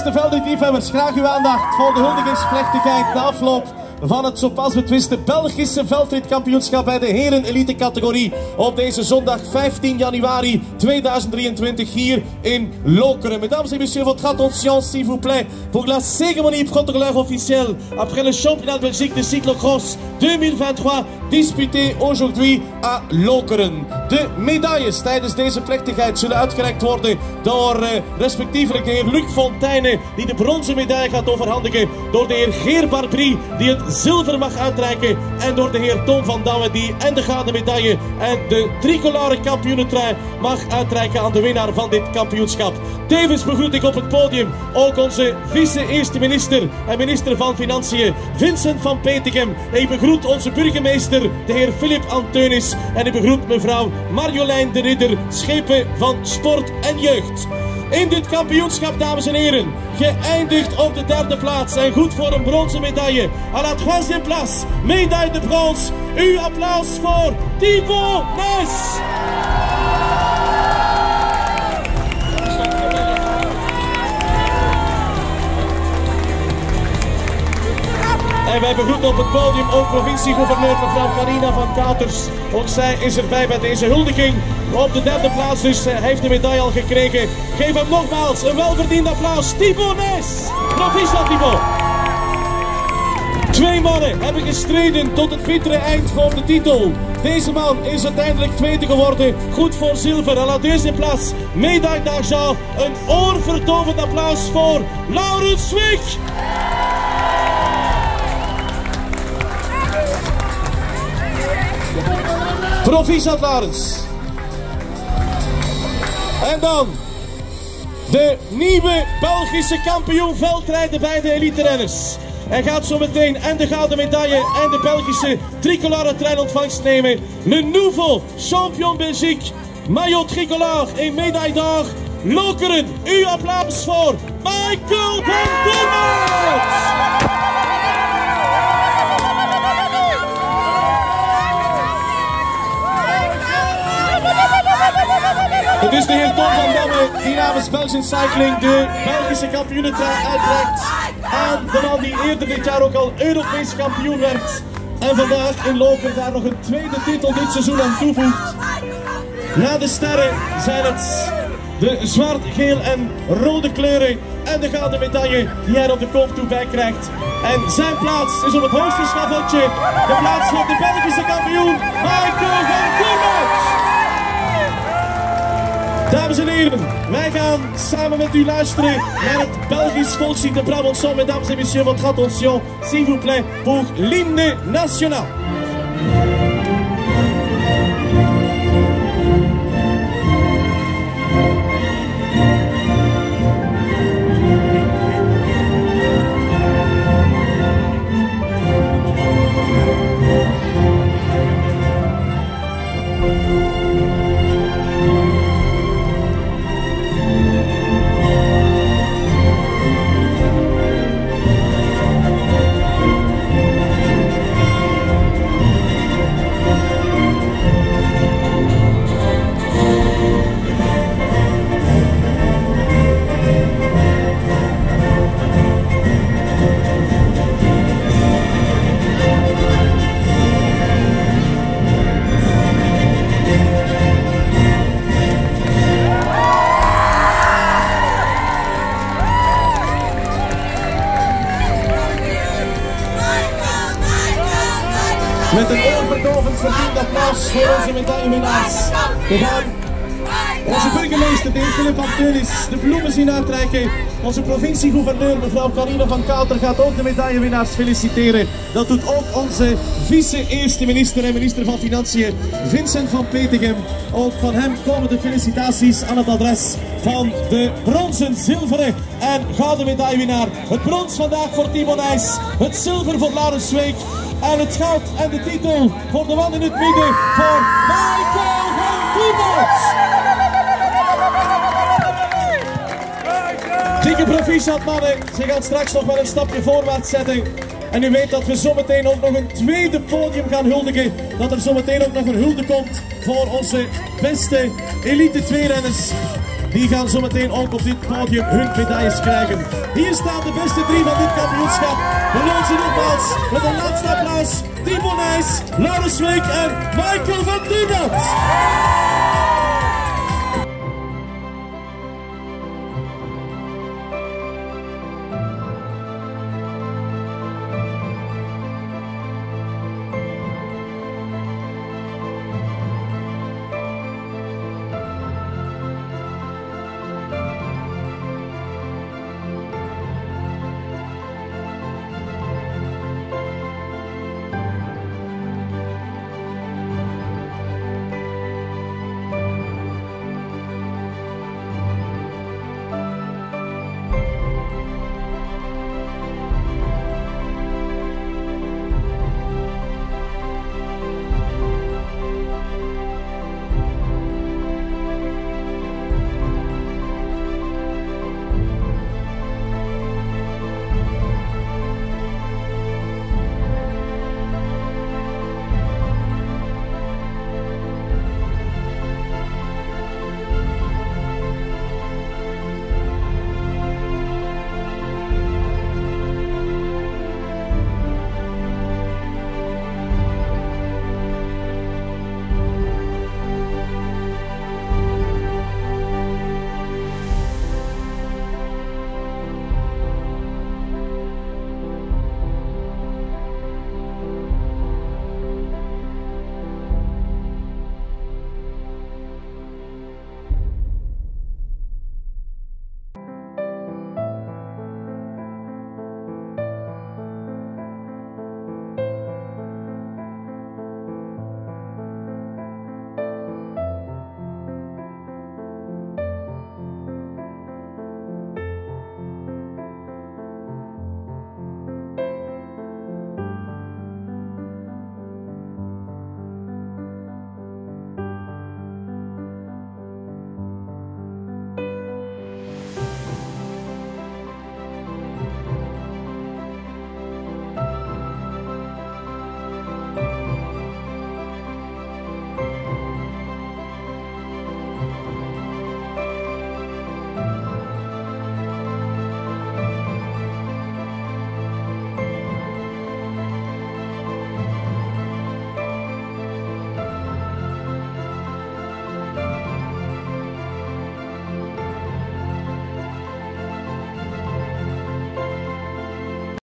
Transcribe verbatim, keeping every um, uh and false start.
Beste veldrijliefhebbers, graag uw aandacht voor de huldigingsplechtigheid na afloop van het zo pas betwiste Belgische veldritkampioenschap bij de heren elite categorie op deze zondag vijftien januari tweeduizend drieëntwintig hier in Lokeren. Mesdames et messieurs, votre attention s'il vous plaît pour la cérémonie protocolaire officielle après le championnat de Belgique de cyclocross tweeduizend drieëntwintig disputé aujourd'hui à Lokeren. De medailles tijdens deze plechtigheid zullen uitgereikt worden door uh, respectievelijk de heer Luc Fontaine die de bronzen medaille gaat overhandigen, door de heer Geer Barbry die het zilver mag uitreiken en door de heer Tom van Douwe die en de gouden medaille en de tricolore kampioenentrui mag uitreiken aan de winnaar van dit kampioenschap. Tevens begroet ik op het podium ook onze vice-eerste minister en minister van Financiën Vincent van Petegem. En ik begroet onze burgemeester de heer Filip Anteunis en ik begroet mevrouw Marjolein de Ridder, schepen van sport en jeugd. In dit kampioenschap, dames en heren, geëindigd op de derde plaats en goed voor een bronzen medaille. À la troisième place, médaille de bronze. Uw applaus voor Thibaut Nes. En wij begroeten op het podium ook provinciegouverneur mevrouw Carina van Katers. Ook zij is erbij bij deze huldiging. Op de derde plaats dus, hij heeft de medaille al gekregen. Geef hem nogmaals een welverdiend applaus. Thibaut Nes. Proficiat Thibaut. Twee mannen hebben gestreden tot het bittere eind voor de titel. Deze man is uiteindelijk tweede geworden. Goed voor zilver. À la deuxième place, médaille d'argent. Een oorverdovend applaus voor Laurens Swick. Proficiat Laurens. En dan de nieuwe Belgische kampioen veldrijden bij de elite renners. Hij gaat zo meteen en de gouden medaille en de Belgische tricolore trui in ontvangst nemen. Le nouveau champion Belgique, maillot tricolore en médaille d'or. Lokeren, uw applaus voor Michael Bentonnet. Het is de heer Tom van Damme die namens Belgian Cycling de Belgische kampioenentrui uitreikt aan de man die eerder dit jaar ook al Europees kampioen werd. En vandaag in Lokeren daar nog een tweede titel dit seizoen aan toevoegt. Na de sterren zijn het de zwart, geel en rode kleuren en de gouden medaille die hij op de kop toe bij krijgt. En zijn plaats is op het hoogste schavotje. De plaats van de Belgische kampioen Michael Bentonnet. Dames en heren, wij gaan samen met u luisteren naar het Belgisch volkslied de Brabançon. Mesdames et messieurs, votre attention, s'il vous plaît, pour l'hymne national. Met een oorverdovend verdiend applaus voor onze medaillewinnaars. We gaan onze burgemeester, de heer Filip Anteunis, de bloemen zien uitreiken. Onze provinciegouverneur, mevrouw Carina van Kater, gaat ook de medaillewinnaars feliciteren. Dat doet ook onze vice-eerste minister en minister van Financiën, Vincent van Petegem. Ook van hem komen de felicitaties aan het adres van de bronzen, zilveren en gouden medaillewinnaar. Het brons vandaag voor Thibaut Nes, het zilver voor Laurens Swick. En het goud en de titel voor de man in het midden voor Michael Bentonnet. Dikke proficiat mannen, ze gaan straks nog wel een stapje voorwaarts zetten. En u weet dat we zometeen ook nog een tweede podium gaan huldigen. Dat er zometeen ook nog een hulde komt voor onze beste elite twee renners. Die gaan zometeen ook op dit podium hun medailles krijgen. Hier staan de beste drie van dit kampioenschap. We lopen ze nogmaals met een laatste applaus. Timo Nijs, Laurens Week en Michael van Diemen.